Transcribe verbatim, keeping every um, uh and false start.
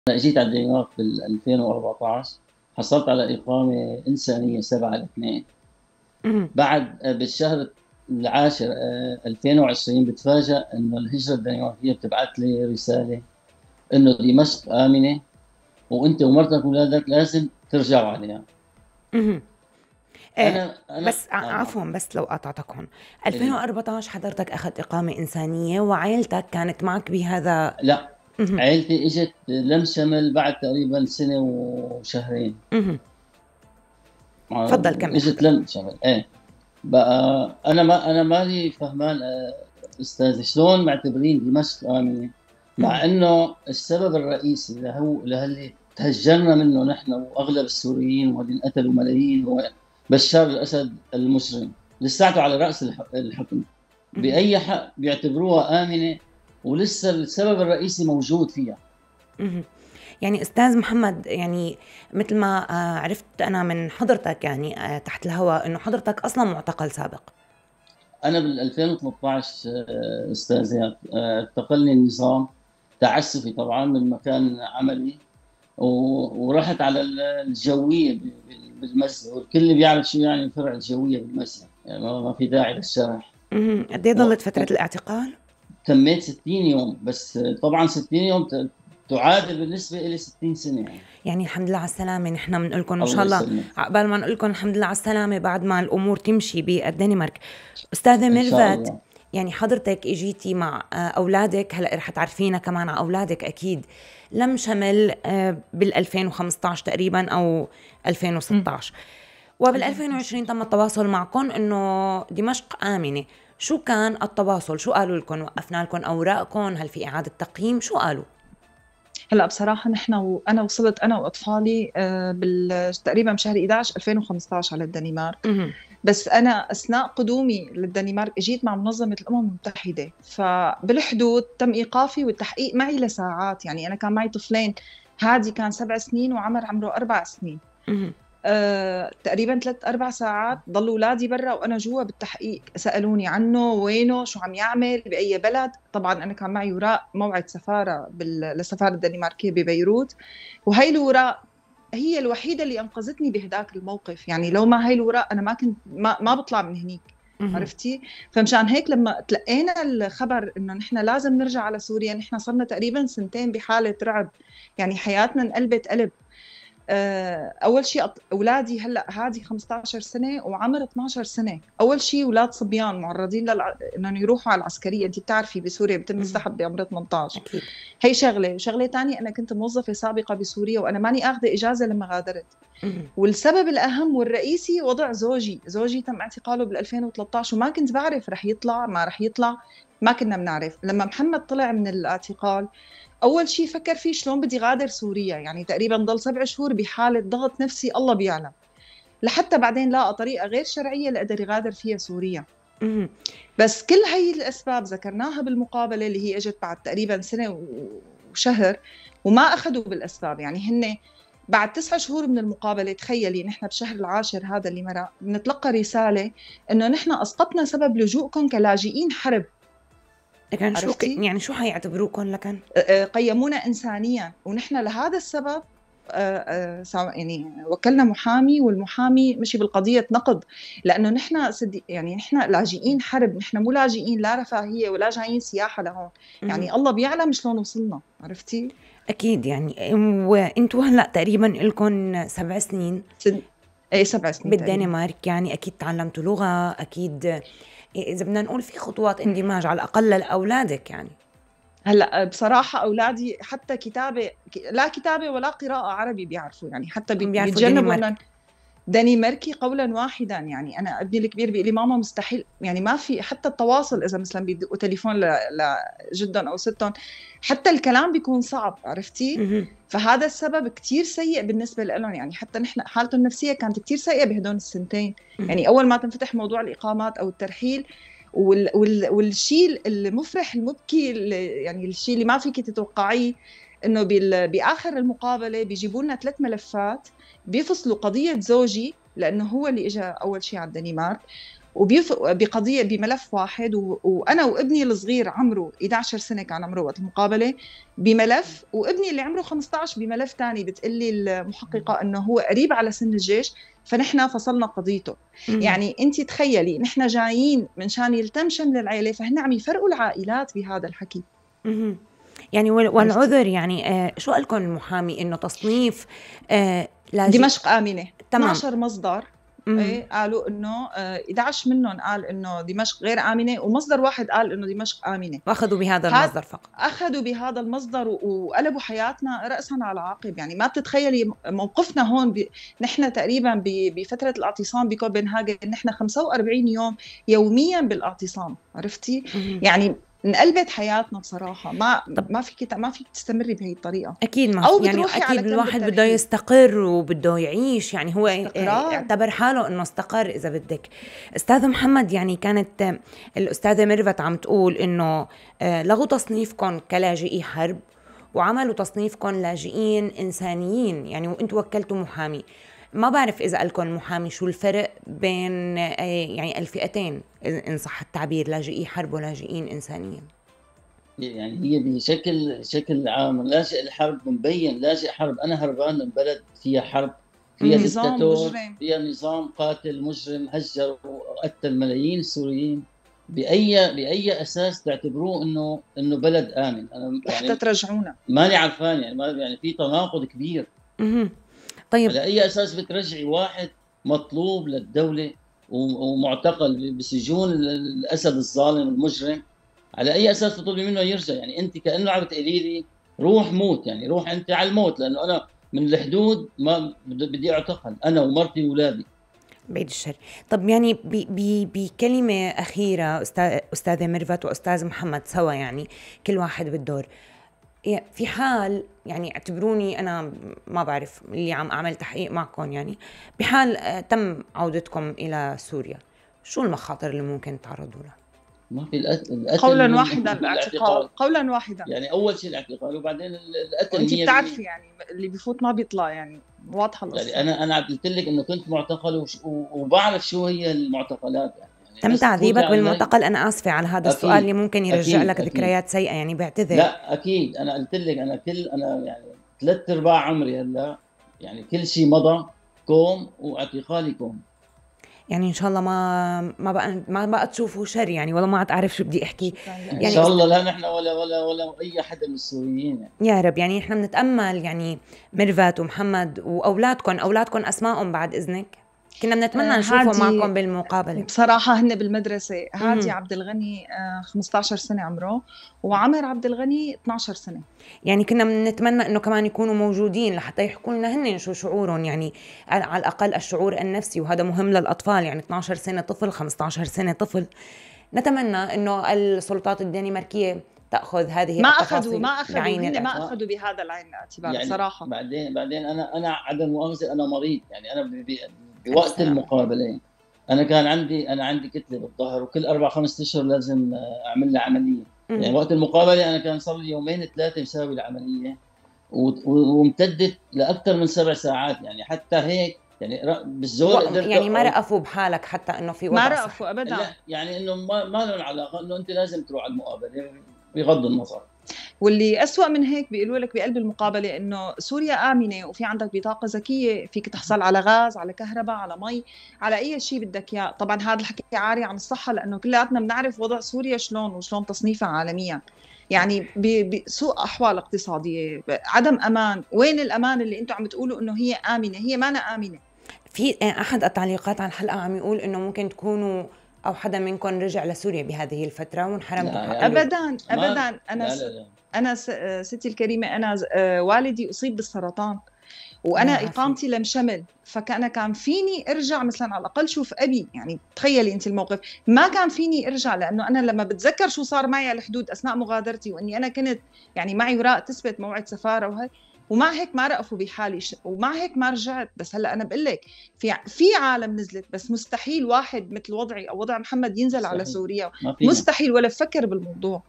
أنا جيت على الدنمارك بال ألفين وأربعتاشر حصلت على إقامة إنسانية سبعة اثنين. اهم. بعد بالشهر العاشر آآ ألفين وعشرين باتفاجأ إنه الهجرة الدنماركية بتبعت لي رسالة إنه دمشق آمنة وأنت ومرتك وولادك لازم ترجعوا عليها. اهم. آآ أنا أنا بس ع آه نعم. عفوًا بس لو قاطعتك هون، إيه. ألفين وأربعتاشر حضرتك أخدت إقامة إنسانية وعيلتك كانت معك بهذا لأ، اهم. عيلتي إجت لم شمل بعد تقريبًا سنة وشهرين. اهم. آه، اتفضل كمّل إجت حضرتك. لم شمل إيه. بقى أنا ما أنا ماني فهمان آآ أستاذي شلون معتبرين دمشق آمنة، اهم. مع إنه السبب الرئيسي لهو لهاللي تهجرنا منه نحن وأغلب السوريين واللي انقتلوا ملايين هو بشار الأسد المجرم، لساته على رأس الح الحكم، اهم. بأي حق بيعتبروها آمنة ولسه السبب الرئيسي موجود فيها. اهم. يعني أستاذ محمد، يعني متل ما آآ عرفت أنا من حضرتك يعني آآ تحت الهوا إنه حضرتك أصلًا مُعتقل سابق. أنا بال ألفين وثلاثطعش آآ أستاذ إياد آآ اعتقلني النظام تعسُّفي طبعًا من مكان عملي، و ورُحت على ال الجوية ب بال بالمسجد، والكل بيعرف شو يعني الفرع الجوية بالمسجد، يعني ما ما في داعي للشرح. اهم. قد إيه و ضلِّت فترة و الاعتقال؟ تميت ستين يوم، بس طبعًا ستين يوم ت تعادل بالنسبة إلي ستين سنة يعني. يعني الحمد لله على السلامة، نحن بنقول لكم إن الله شاء الله يسلمك. عقبال ما نقول لكم الحمد لله على السلامة بعد ما الأمور تمشي بالدنمارك. أستاذة إن شاء ميرفت، الله. يعني حضرتك اجيتِ مع آآ أولادِك، هلأ رح تعرفينا كمان على أولادِك أكيد، لم شمل آآ بال2015 تقريبًا أو إمم. ألفين وستطعش، وبال2020 ألفين وخمسة عشر. تم التواصل معكم إنه دمشق آمنة. شو كان التواصل؟ شو قالوا لكم؟ وقفنا لكم أوراقكم؟ هل في إعادة تقييم؟ شو قالوا؟ هلأ بصراحة نحن وأنا وصلت أنا وأطفالي آآ بال تقريبًا بشهر حداشر ألفين وخمسطعش على الدنمارك، اهم. بس أنا أثناء قدومي للدنمارك أجيت مع منظمة الأمم المتحدة، فبالحدود تم إيقافي والتحقيق معي لساعات، يعني أنا كان معي طفلين، هادي كان سبع سنين وعمر عمره أربع سنين. اهم. آآ تقريبًا ثلاث أربع ساعات ضلوا ولادي برّا وأنا جوا بالتحقيق، سألوني عنّه، وينه، شو عم يعمل، بأي بلد. طبعًا أنا كان معي وراق موعد سفارة بال للسفارة الدنماركية ببيروت، وهي الوراق هي الوحيدة اللي أنقذتني بهداك الموقف، يعني لو ما هاي الوراق أنا ما كنت ما ما باطلع من هنيك، اهم. عرفتِ؟ فمشان هيك لمّا تلقينا الخبر إنه نحن لازم نرجع على سوريا، نحن صرنا تقريبًا سنتين بحالة رعب، يعني حياتنا انقلبت قلب. آآ أول شي أط أولادي هلأ هادي خمسطعش سنة وعمر اثناشر سنة، أول شي ولاد صبيان معرّضين للع إنّن يروحوا على العسكرية، أنتِ بتعرفي بسوريا بيتم اهم. السحب بعمر ثمنطعش. أكيد. هي شغلة، وشغلة تانية أنا كنت موظفة سابقة بسوريا وأنا ماني آخدة إجازة لمّا غادرت، اهم. والسبب الأهم والرئيسي وضع زوجي، زوجي تم اعتقاله بالألفين وثلاثطعش وما كنت باعرف رح يطلع ما رح يطلع، ما كنّا بنعرف. لمّا محمد طلع من الاعتقال أول شي فكّر فيه شلون بدي غادر سوريا، يعني تقريبًا ضل سبع شهور بحالة ضغط نفسي الله بيعلم، لحتى بعدين لاقى طريقة غير شرعية لقدر يغادر فيها سوريا. اهم. بس كل هي الأسباب ذكرناها بالمقابلة اللي هي إجت بعد تقريبًا سنة و وشهر وما أخدوا بالأسباب، يعني هن بعد تسع شهور من المقابلة تخيّلي نحن بشهر العاشر هذا اللي مرق بنتلقى رسالة إنه نحن أسقطنا سبب لجوءكم كلاجئين حرب. لكن شو ك عرفتِ؟ يعني شو حيعتبروكم لكن؟ آآ قيّمونا إنسانيًا، ونحن لهذا السبب آآ آآ سا يعني وكّلنا محامي، والمحامي مشي بالقضية نقض، لإنه نحن صدق يعني نحن لاجئين حرب، نحن مو لاجئين لا رفاهية ولا جايين سياحة لهون، اهم. يعني الله بيعلم شلون وصلنا، عرفتِ؟ أكيد يعني وأنتم هلأ تقريبًا إلكم سبع سنين سن إيه سبع سنين تقريبًا. بالدنمارك، يعني أكيد تعلمتوا لغة، أكيد إ إذا بدنا نقول في خطوات اندماج على الأقل لأولادِك يعني. هلأ بصراحة أولادي حتى كتابة ك لا كتابة ولا قراءة عربي بيعرفوا، يعني حتى عم بيت بيعرفوا بيتجنبوا إنّن دنماركي. دنماركي قولًا واحدًا، يعني أنا ابني الكبير بيقول لي: "ماما مستحيل." يعني ما في حتى التواصل إذا مثلًا بيدقوا تليفون ل لجدّن أو ستّن، حتى الكلام بيكون صعب، عرفتِ؟ اهم. فهذا السبب كتير سيء بالنسبة لإلن، يعني حتى نحن حالته النفسية كانت كتير سيئة بهدول السنتين، اهم. يعني أول ما تنفتح موضوع الإقامات أو الترحيل وال وال والشي المفرح المبكي ال يعني الشي اللي ما فيكِ تتوقعيه إنه بال بآخر المقابلة بيجيبوا لنا ثلاث ملفات، بيفصلوا قضية زوجي لإنه هو اللي إجا أول شي على الدنمارك، وبقضيه بملف واحد، و... وانا وابني الصغير عمره إحدى عشرة سنه كان عمره وقت المقابله بملف، وابني اللي عمره خمسة عشر بملف ثاني. بتقلي المحققه انه هو قريب على سن الجيش، فنحن فصلنا قضيته. مم. يعني انت تخيلي نحن جايين من شان يلتم شمل العائله، فهن عم يفرقوا العائلات بهذا الحكي. مهم. يعني وال- والعذر يعني آه شو قال لكم المحامي انه تصنيف آه لاجئ دمشق آمنة تمام. اثني عشر مصدر مم. ايه قالوا انه آه، إحدى عشر منهم قال انه دمشق غير آمنة، ومصدر واحد قال انه دمشق آمنة. واخذوا بهذا هاد- المصدر فقط. اخذوا بهذا المصدر و- وقلبوا حياتنا رأسا على عقب. يعني ما بتتخيلي موقفنا هون ب... نحن تقريبا ب... بفترة الاعتصام بكوبنهاجن نحن خمسة وأربعين يوم يوميا بالاعتصام، عرفتي؟ مهم. يعني انقلبت حياتنا بصراحة. ما طب- ما فيك ما فيك تستمري بهي الطريقة. اكيد ما أو يعني بتروحي على اكيد كم الواحد بده بالترحيل. يستقر وبده يعيش، يعني هو استقرار. اعتبر حاله انه استقر اذا بدك. استاذ محمد، يعني كانت آه، الاستاذه ميرفت عم تقول انه آه، لغوا تصنيفكم كلاجئي حرب وعملوا تصنيفكم لاجئين انسانيين، يعني وانتم وكلتوا محامي. ما بعرف اذا قالكم المحامي شو الفرق بين آه، يعني الفئتين، إن إن صح التعبير، لاجئي حرب ولاجئين انسانيين. يعني هي بشكل شكل عام لاجئ الحرب مبين لاجئ حرب. انا هربان من بلد فيها حرب، فيها مم. نظام دكتاتور، مجرم. فيها نظام قاتل مجرم هجر وقتل ملايين السوريين. باي باي اساس تعتبروه انه انه بلد امن؟ انا لحتى يعني ترجعونا. ماني عرفان، يعني ما يعني في تناقض كبير. مهم. طيب على اي اساس بترجعي واحد مطلوب للدوله و- ومعتقل بسجون ال- الاسد الظالم المجرم، على اي اساس تطلبي منه يرجع؟ يعني انت كانه عم بتقولي لي روح موت، يعني روح انت على الموت، لانه انا من الحدود ما بدي بدي اعتقل انا ومرتي واولادي. بعيد الشر. طب يعني ب- ب- بكلمة أخيرة أستاذ أستاذة ميرفت وأستاذ محمد سوا، يعني كل واحد بالدور. يا- في حال يعني اعتبروني أنا ما بعرف اللي عم أعمل تحقيق معكم، يعني بحال آه، تم عودتكم إلى سوريا، شو المخاطر اللي ممكن تعرضوا لها؟ ما في القتل, القتل قولا من- واحدا من الاعتقال، قولا واحدا. يعني اول شيء الاعتقال وبعدين ال- القتل. وانت مية بتعرفي بالمية. يعني اللي بيفوت ما بيطلع، يعني واضحه القصه. يعني انا انا قلت لك انه كنت معتقل وش- و- وبعرف شو هي المعتقلات. يعني تم بس تعذيبك تفوتي على هاي- بالمعتقل؟ أنا آسفة على هذا أكيد، السؤال اللي ممكن يرجع أكيد، لك أكيد. ذكريات سيئة، يعني بعتذر. لا اكيد، انا قلت لك انا كل انا يعني ثلاث ارباع عمري هلا يعني كل شيء مضى كوم واعتقالي كوم. يعني إن شاء الله ما ما بقى ما بقى تشوفوا شر، يعني والله ما عاد أعرف شو بدي أحكي. ان يعني شاء است- الله لا نحن ولا ولا ولا اي حدا من السوريين يعني. يا رب. يعني احنا بنتأمل يعني ميرفت ومحمد وأولادكم، أولادكم أسمائهم بعد إذنك كنا بنتمنى آه، نشوفهم هادي- معكم بالمقابلة. بصراحة هن بالمدرسة. هادي مم. عبد الغني آه، خمسة عشر سنة عمره، وعمر عبد الغني اثني عشر سنة. يعني كنا بنتمنى انه كمان يكونوا موجودين لحتى يحكوا لنا هن شو شعورهم، يعني على على الاقل الشعور النفسي، وهذا مهم للاطفال. يعني اثني عشر سنة طفل، خمسة عشر سنة طفل. نتمنى انه السلطات الدنماركية تاخذ هذه ما التفاصيل أخذوا ما أخذوا بعين هن ما الاعتبار. أخذوا بهذا العين الاعتبار يعني بصراحة. بعدين بعدين انا انا عدم مؤاخذه انا مريض. يعني انا ب- ب- بوقت السلام. المقابله انا كان عندي انا عندي كتله بالظهر، وكل اربع خمس اشهر لازم آه، اعمل لها عمليه. مم. يعني وقت المقابله انا كان صار لي يومين ثلاثه مساوي العمليه و- و- وامتدت لاكثر من سبع ساعات. يعني حتى هيك يعني ر- بالزور و- قدرت يعني ما أقعد. رأفوا بحالك حتى انه في ما وضع رأفوا صحي؟ أبدا. لا يعني انه ما, ما لهم علاقه، انه انت لازم تروح على المقابله بغض النظر. واللي أسوأ من هيك بيقولوا لك بقلب المقابلة إنه سوريا آمنة وفي عندك بطاقة ذكية، فيك تحصل على غاز، على كهرباء، على مي، على أي شيء بدك إياه. طبعا هذا الحكي عاري عن الصحة، لأنه كلياتنا بنعرف وضع سوريا شلون وشلون تصنيفها عالميا. يعني بسوء أحوال اقتصادية، عدم أمان. وين الأمان اللي أنتم عم تقولوا إنه هي آمنة؟ هي ما أنا آمنة. في احد التعليقات على الحلقة عم يقول انه ممكن تكونوا او حدا منكم رجع لسوريا بهذه الفترة وانحرمتوا لا، حقه. يعني أبدا ما- أبدا. أنا لا س... لا لا. أنا س... ستي الكريمة، أنا ز- آه، والدي أصيب بالسرطان، وانا الله اقامتي لم شمل، فكان كان فيني ارجع مثلا على الاقل شوف ابي. يعني تخيلي انت الموقف، ما كان فيني ارجع، لانه انا لما بتذكر شو صار معي على الحدود اثناء مغادرتي، واني انا كنت يعني معي اوراق تثبت موعد سفاره وهي، ومع هيك ما رأفوا بحالي، ومع هيك ما رجعت. بس هلا انا بقول لك في في عالم نزلت، بس مستحيل واحد مثل وضعي او وضع محمد ينزل على صحيح. سوريا. ما فينا. مستحيل، ولا فكر بالموضوع.